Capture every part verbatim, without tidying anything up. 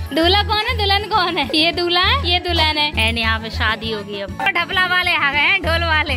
दूल्हा कौन है, दुल्हन कौन है? ये दूल्हा है, ये दुल्हन है। एंड यहाँ पे शादी होगी अब। ढपला वाले आ गए हैं, ढोल वाले।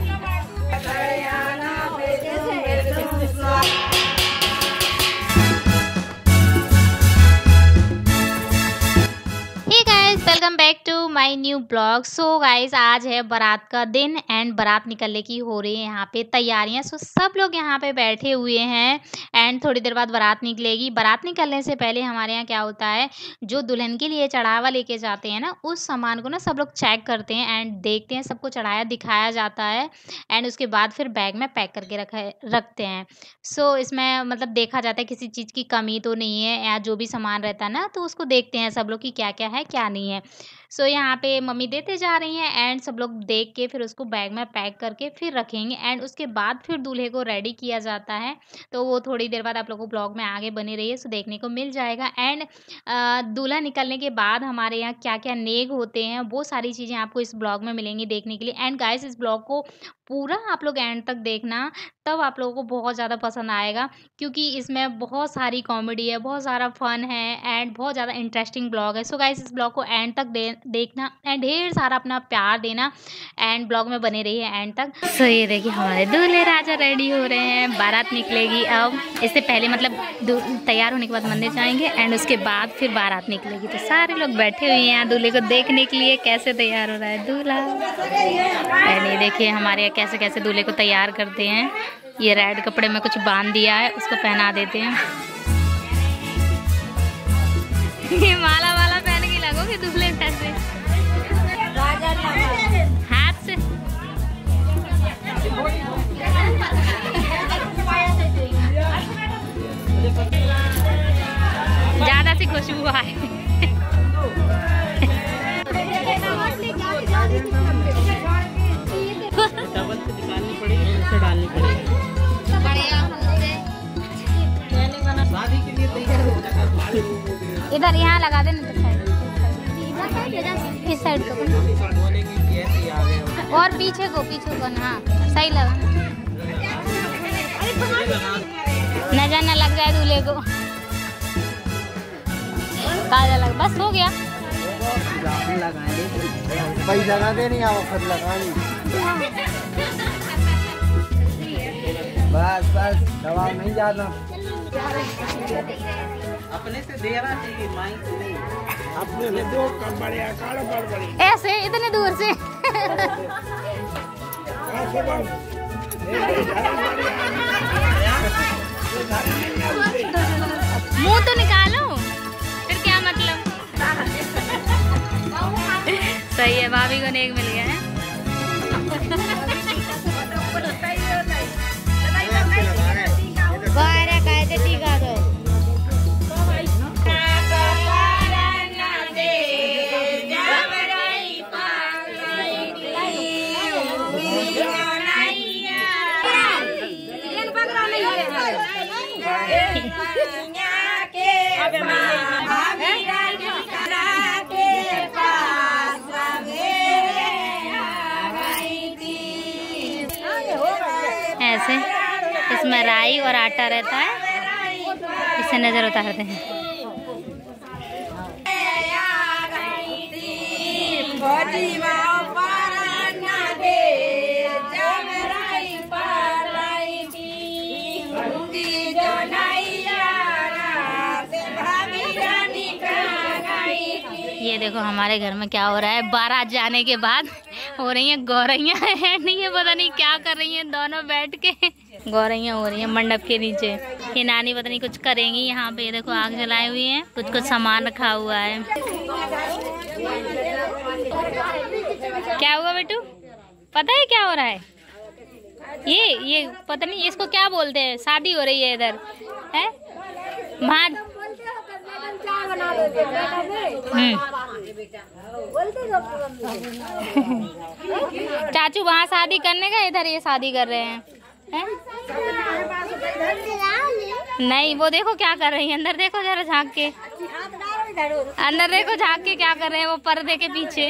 Welcome back to my new blog. So guys आज है बारात का दिन एंड बारात निकलने की हो रही है यहाँ पे तैयारियां। सो so, सब लोग यहाँ पे बैठे हुए हैं एंड थोड़ी देर बाद बारात निकलेगी। बारात निकलने से पहले हमारे यहाँ क्या होता है, जो दुल्हन के लिए चढ़ावा लेके जाते हैं ना, उस सामान को ना सब लोग चेक करते हैं एंड देखते हैं, सबको चढ़ाया दिखाया जाता है एंड उसके बाद फिर बैग में पैक करके रखा रखते हैं। सो so, इसमें मतलब देखा जाता है किसी चीज़ की कमी तो नहीं है, या जो भी सामान रहता है ना तो उसको देखते हैं सब लोग कि क्या क्या है क्या नहीं है। सो so, यहाँ पे मम्मी देते जा रही हैं एंड सब लोग देख के फिर उसको बैग में पैक करके फिर रखेंगे एंड उसके बाद फिर दूल्हे को रेडी किया जाता है। तो वो थोड़ी देर बाद आप लोगों को ब्लॉग में आगे बने रहिए, सो देखने को मिल जाएगा। एंड दूल्हा निकलने के बाद हमारे यहाँ क्या क्या नेग होते हैं वो सारी चीज़ें आपको इस ब्लॉग में मिलेंगी देखने के लिए। एंड गाइस इस ब्लॉग को पूरा आप लोग एंड तक देखना, तब आप लोगों को बहुत ज़्यादा पसंद आएगा, क्योंकि इसमें बहुत सारी कॉमेडी है, बहुत सारा फन है एंड बहुत ज़्यादा इंटरेस्टिंग ब्लॉग है। सो गाइस इस ब्लॉग को एंड तक दे, देखना एंड ढेर सारा अपना प्यार देना एंड ब्लॉग में बने रहिए एंड तक। सो so, ये देखिए हमारे दूल्हे राजा रेडी हो रहे हैं, बारात निकलेगी अब। इससे पहले मतलब तैयार होने के बाद मंदिर जाएंगे एंड उसके बाद फिर बारात निकलेगी। तो सारे लोग बैठे हुए हैं यहाँ दूल्हे को देखने के लिए कैसे तैयार हो रहा है दूल्हा। एंड ये देखिए हमारे कैसे कैसे दूल्हे को तैयार करते हैं। ये रेड कपड़े में कुछ बांध दिया है, उसको पहना देते हैं। ये माला वाला पहन के लगोगे दूल्हे कैसे हाथ से। ज्यादा सी खुशबू आए। निकालनी पड़ेगी, उसे डालनी पड़ेगी। शादी के लिए तैयार हो जाएगा। इधर यहाँ लगा देना, इस साइड को और पीछे को पीछे को हाँ सही लगा, नजर न लग जाए दूल्हे को। काला लग बस हो गया। पैसा लगा दे नहीं वक्त लगानी। बस बस दबाव नहीं ज्यादा, अपने से देना चाहिए, माइक नहीं अपने से दो कम बढ़िया काला बढ़ बढ़िया ऐसे इतने दूर से। मुंह तो निकालो, फिर क्या मतलब। सही है, भाभी को नेक मिल गया है। टीका दो ऐसे। इसमें राई और आटा रहता है, इससे नजर उतारते हैं। ये देखो हमारे घर में क्या हो रहा है, बारात जाने के बाद हो रही हैं गौरैया है, नहीं है पता नहीं क्या कर रही हैं दोनों बैठ के। गौरैया हो रही हैं मंडप के नीचे। ये नानी पता नहीं कुछ करेंगी यहाँ पे। ये देखो आग जलाई हुई है, कुछ कुछ सामान रखा हुआ है। क्या हुआ बेटू, पता है क्या हो रहा है? ये ये पता नहीं इसको क्या बोलते हैं, शादी हो रही है इधर है भात। चाचू वहाँ शादी करने का, इधर ये शादी कर रहे हैं, हैं? नहीं वो देखो क्या कर रही है, अंदर देखो जरा झांक के, अंदर देखो झांक के क्या कर रहे हैं वो पर्दे के पीछे।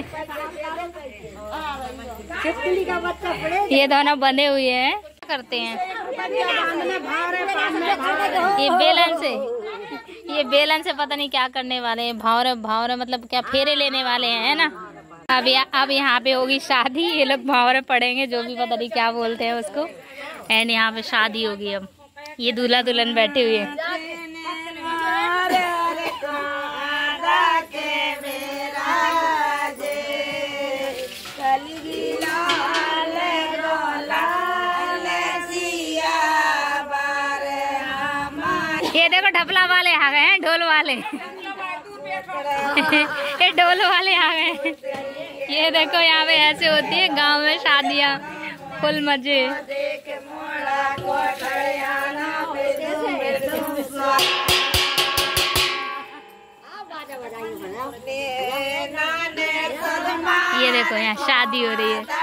ये दोनों बंधे हुए हैं, क्या करते हैं ये बेलन से, ये बेलन से पता नहीं क्या करने वाले हैं। भावरे भावरे मतलब क्या फेरे लेने वाले हैं, है ना। अब या, अब यहाँ पे होगी शादी। ये लोग भावरे पड़ेंगे, जो भी पता नहीं क्या बोलते हैं उसको। एंड यहाँ पे शादी होगी। अब ये दूल्हा दुल्हन बैठे हुए हैं। ये देखो ढपला वाले आ गए हैं, ढोल वाले। ये ढोल वाले आ गए हैं। ये देखो यहाँ पे ऐसे होती है गांव में शादियाँ, फुल मजे। ये देखो यहाँ शादी हो रही है।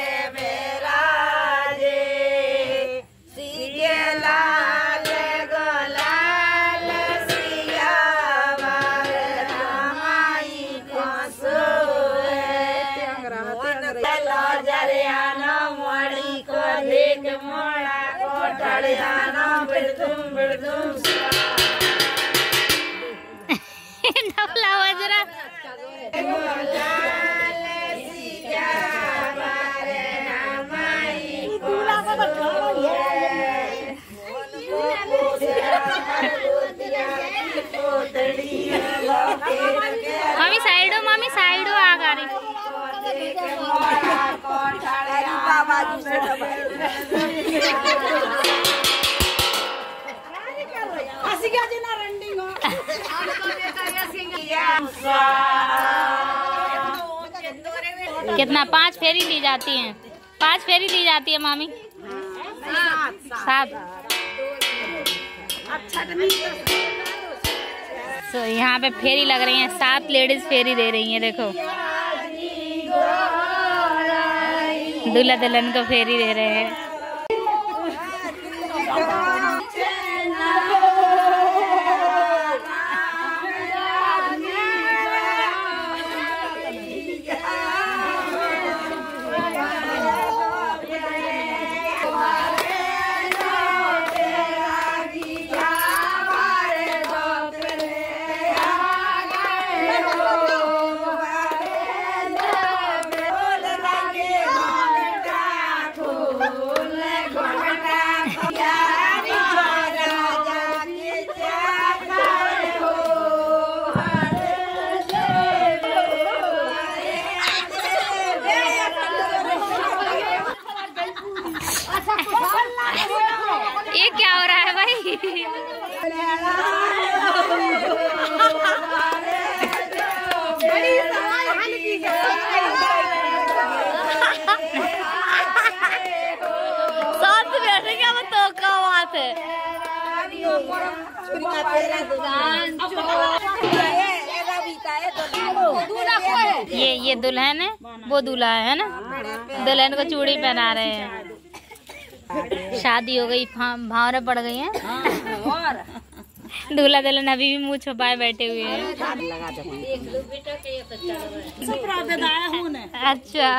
ढोला बजरा। मामी साइड हो, मामी साइड हो, आ गा रही। कितना पांच फेरी ली जाती हैं? पांच फेरी ली जाती है मामी। सात। सो यहाँ पे फेरी लग रही है, सात लेडीज फेरी दे रही हैं। देखो दूल्हा दुल्हन को फेरी दे रहे हैं। ये क्या हो रहा है भाई? साथ बैठे क्या वो तो का बात है। ये ये दुल्हन है, वो दूल्हा है ना। दुल्हन को चूड़ी पहना रहे हैं। शादी हो गई, भावरे पड़ गई हैं। दूल्हा दुल्हन अभी भी मुँह छुपाए बैठे हुए हैं। अच्छा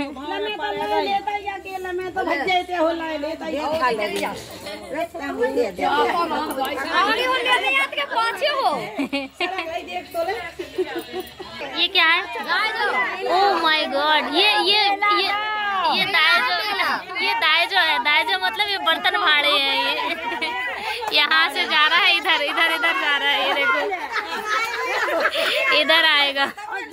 ये क्या है? ओह माय गॉड, ये ये ये ये दाएजो, ये दाएजो है। दाएजो मतलब ये बर्तन भाड़े हैं। ये यहाँ से जा रहा है, इधर इधर इधर जा रहा है। ये देखो इधर आएगा।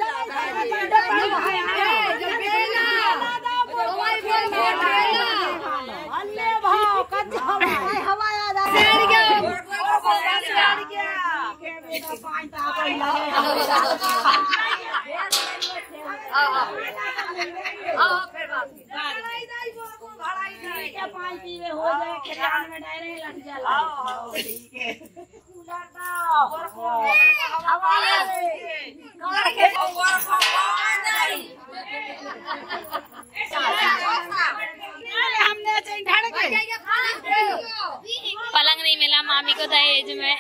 पलंग नहीं मिला मामी को दहेज में।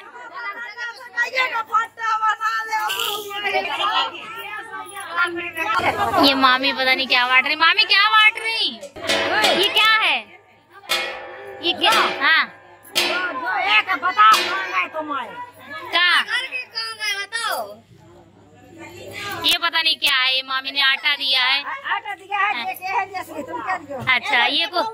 ये मामी पता नहीं क्या बांट रही। मामी क्या बांट रही? ये क्या है? ये क्या? हाँ बता तुम्हारे क्या? ये पता नहीं क्या है, ये मामी ने आटा दिया है। आटा दिया है, है जैसे तुम क्या दियो? अच्छा, ये को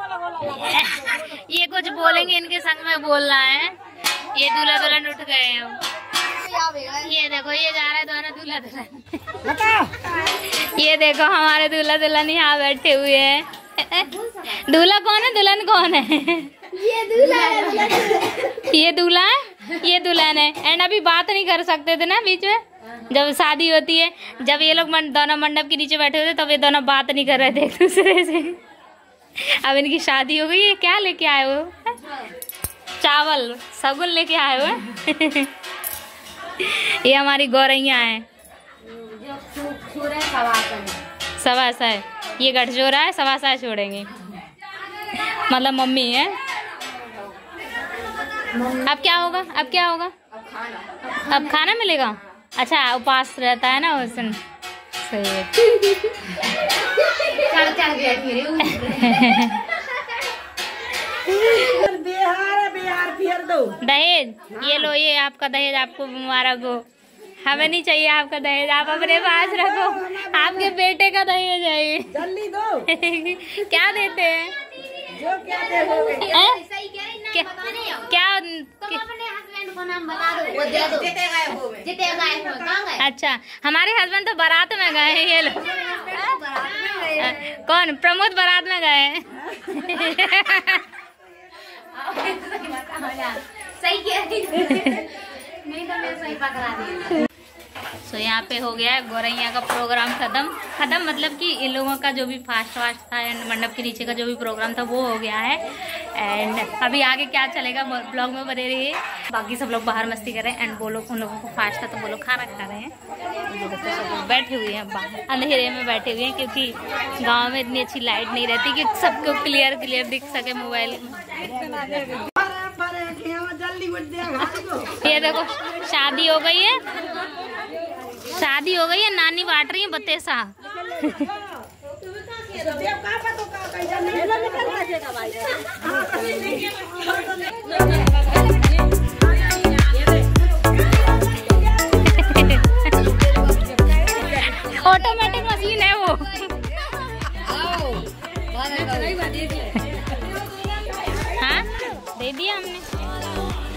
ये कुछ बोलेंगे, इनके संग में बोलना है। ये दूल्हा दुल्हन उठ गए हैं। ये देखो, ये जा रहा है दोनों दूल्हा दुल्हन। ये देखो हमारे दूल्हा दुल्हन यहाँ बैठे हुए हैं। दूल्हा कौन है, दुल्हन कौन है? ये दूल्हा है। ये दूल्हा है, ये दुल्हन है। एंड अभी बात नहीं कर सकते थे ना बीच में, जब शादी होती है। जब ये लोग दोनों मंडप के नीचे बैठे होते तब ये दोनों बात नहीं कर रहे थे एक दूसरे से। अब इनकी शादी हो गई। ये क्या लेके आए हो? चावल सगुन लेके आए हो। ये हमारी गौरैया है, सवासा है। ये गठजोरा है, सवासा छोड़ेंगे, मतलब मम्मी है। अब क्या होगा, अब क्या होगा? अब खाना मिलेगा। अच्छा, उपास रहता है ना उस दिन। सही है। बिहार बिहार फिर दो दहेज, ये लो, ये आपका दहेज, आपको मुबारक हो। हमें नहीं चाहिए आपका दहेज, आप अपने पास रखो। आपके बेटे का दहेज है ये। जल्दी दो। क्या देते हैं? जो क्या दोगे? क्या, क्या अच्छा, हमारे हस्बैंड तो बारात में गए हैं। ये लोग कौन? प्रमोद बारात में गए हैं। सही कह रही नहीं तो मैं सही पकड़ा दी। सो यहाँ पे हो गया है गौरैया का प्रोग्राम खत्म खत्म मतलब कि इन लोगों का जो भी फास्ट फास्ट था एंड मंडप के नीचे का जो भी प्रोग्राम था वो हो गया है। एंड अभी आगे क्या चलेगा ब्लॉग में बने रहिए। बाकी सब लोग बाहर मस्ती कर रहे हैं एंड वो लोग, उन लोगों को फास्ट था तो वो लोग खाना खा रहे हैं। सब लोग बैठे हुए हैं बाहर अंधेरे में बैठे हुए हैं, क्योंकि गाँव में इतनी अच्छी लाइट नहीं रहती कि सबको क्लियर क्लियर दिख सके मोबाइल में। ये देखो शादी हो गई है, शादी हो गई है, नानी बांट रही है बतेसा। ऑटोमेटिक मशीन है वो। हाँ दे दिया हमने,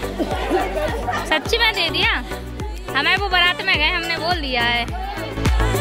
सच्ची में दे दिया। हमें वो बारात में गए, हमने बोल दिया है।